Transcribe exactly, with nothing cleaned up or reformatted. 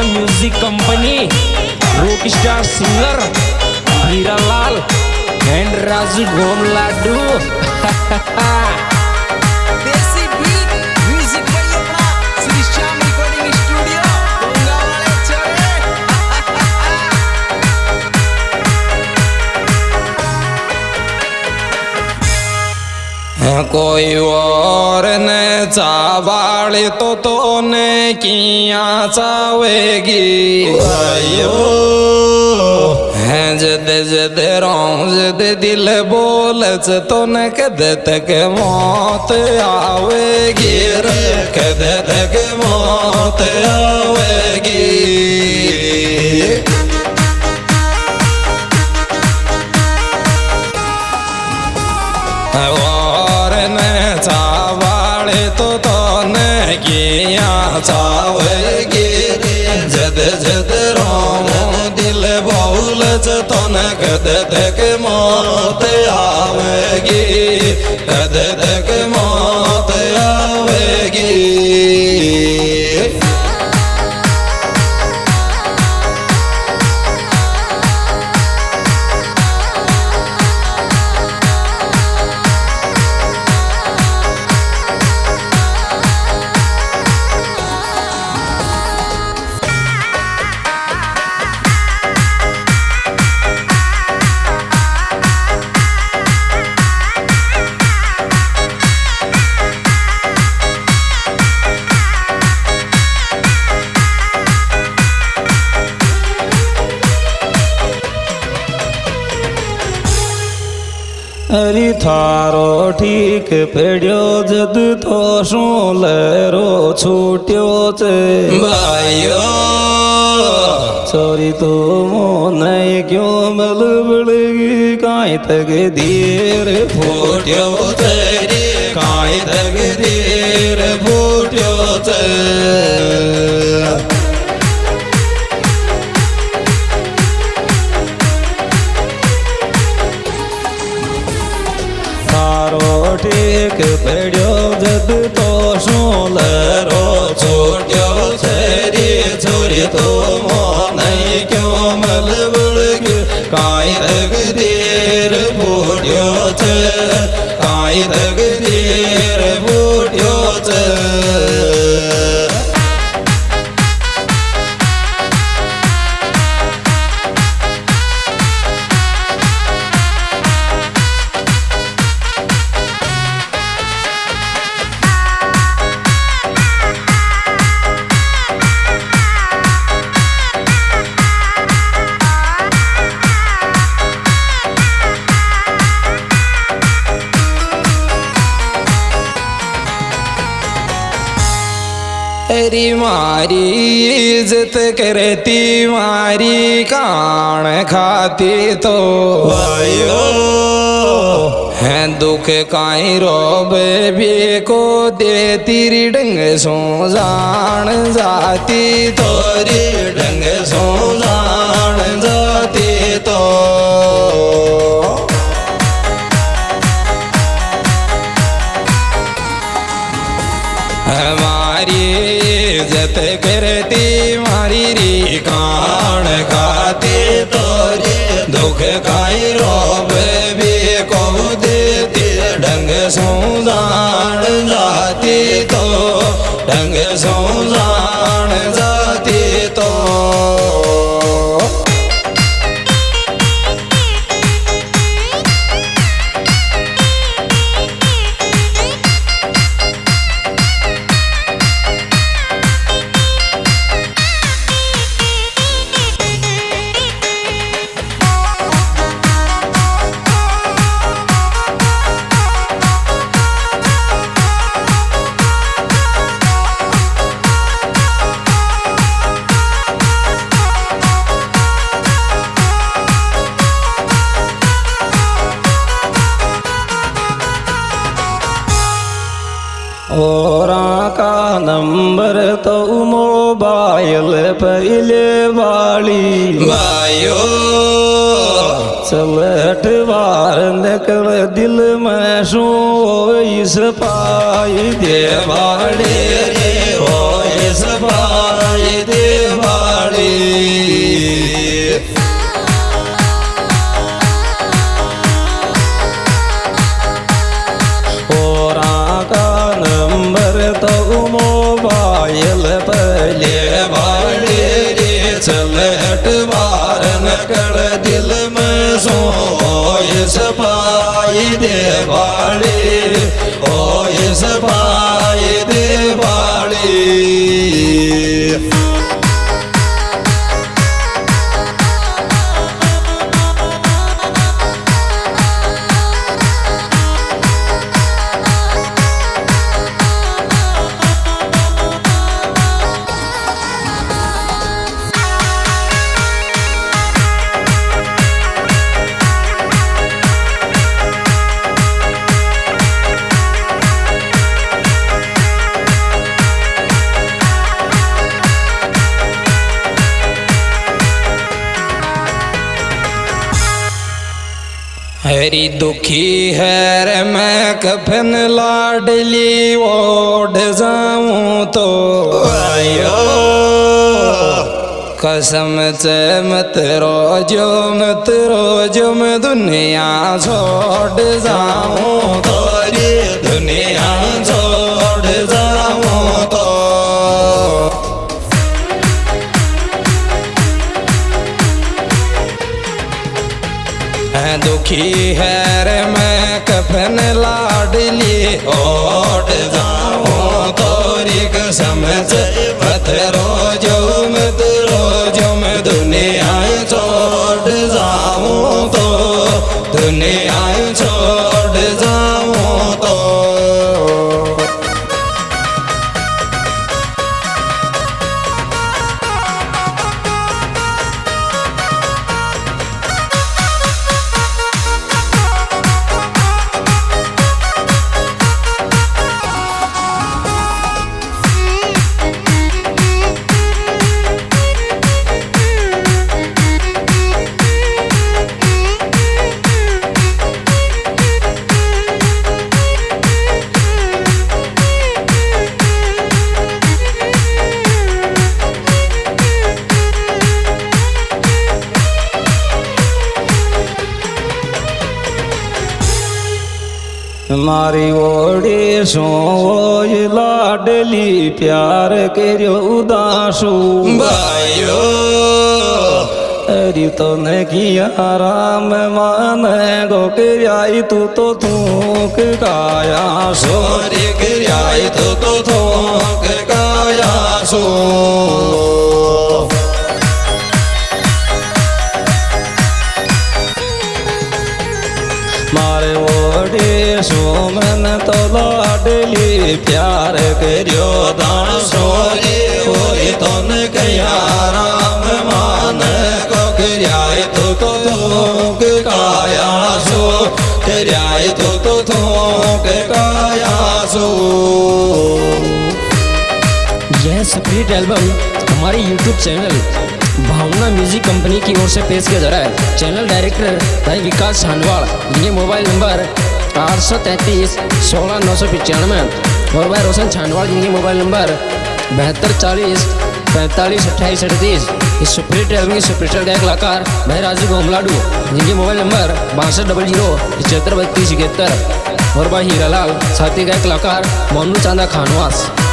Music company, rock star singer Hiralal and Raju Ghom Ladu. Desi beat music भाई अपना Shri Shyam recording studio Ganga वाले चले। कोई और ने चावाले तो तो ने किया चावेगी आयो है जद जद रों जद दिल बोलच तो न कद तक मौत आवेगी रे कद तक मौत आवेगी। चावाले तो तो ने किया चावेगी जद जद रों दिल बोलच तो न कद तक मौत आवेगी कद तक मौत आवेगी। हरी थारो ठीक पेड़ो जद तो शोलरो छूट्यो चे भाइयो सॉरी तो मोने क्यों मलबड़गी काई तक देर फूट्यो तेरी काई तक देर फूट्यो चे। ठीक पेड़ो जद तो शोलरो छोट्यो तेरी छोरी तो मोने क्यों मलबड़गी काई तक देर फूट्यो चे काई तक देर फूट्यो चे। तेरी मारी इज्जत करती मारी कान खाती तो आयो है दुख काई रोबे भी को देती डंग सो जान जाती तोरी डंग सो जान जाती तो हमारी इज्जत करती मारी री कान खाती तोरी दुख काई रोब भी को देती ढंग सो जान जाती तो ढंग सो जान जाती तो। औरा का नंबर तो मोबाइल पहले वाली भाइयो चलट बार निकल दिल में सो इस पाई दे वाड़े रे हो इस पाई दे वाड़े वाली। और का नंबर तो मोबाइल पहले वाले रे चलट बार नकड़ दिल में सो इस पाई दे वाली ओ इस पाई दे वाली। हरी दुखी है रे मैं कफन लाडली ओढ़ जाऊं तो आयो कसम से मत रोजो मत रोजो मैं दुनिया छोड़ जाऊं तो रे दुनिया छोड़ जाऊं तो। दुखी है रे मैं कफन लाडली ओढ़ जाऊं तोरी कसम से मत रोजो मत रोजो मैं दुनिया छोड़ जाऊं तो दुनिया छोड़ जाऊं तो। मारी ओड़ी सो लाडली प्यार करो उदासू भाइयो अरे तो न किया राम मान गो किराई तू तो थूक काया सो रे किराई तू तो थूक काया सो। मारे ओढ़े सोमन तो लाडली प्यार करियो दान सोरी होई तो न कया राम मान को किराए तो तो थूक काया सो किराए तो तो थूक काया सो। यह स्प्लिट एल्बम हमारे YouTube channel Bhavna music company की ओर से पेश किया जा रहा है। चैनल डायरेक्टर भाई विकास छांडवाड़, जिनके मोबाइल नंबर आठ सौ तैंतीस सोलह नौ सौ पचानवे और भाई रोशन छांडवाड़, जिनके मोबाइल नंबर बहत्तर चालीस पैंतालीस अट्ठाईस अड़तीस। इस सुपरहिट एल्बम के सुपरस्टार गायक कलाकार भाई राजू गोमलाडू, जिनके मोबाइल नंबर बासठ डबल जीरो पचहत्तर बत्तीस इकहत्तर और भाई हीरालाल, साथी गायक कलाकार मोनू चांदा खानवास।